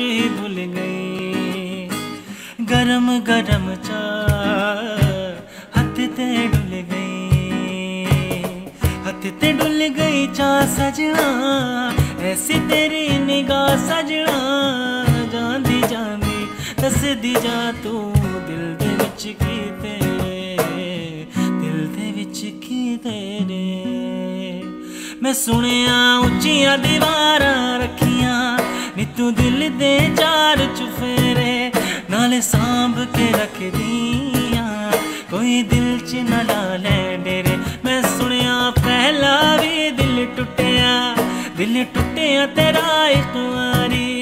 ही भूल गई। गरम गरम चाह हथ ते डुल गई, हथ ते डुल गई चाह सजना, ऐसी तेरी निगाह सजना। जांदी जांदी दसदी जा तू दिल दे विच की तेरे, दिल दे विच की तेरे। मैं सुनिया उच्चियां दीवारां रखियां नी तू दिल दे चार चुफेरे, नाले सांभ के रख दियां कोई दिल च न डाले डेरे। मैं सुनिया पहला भी दिल टुटिया तेरा एक बारी,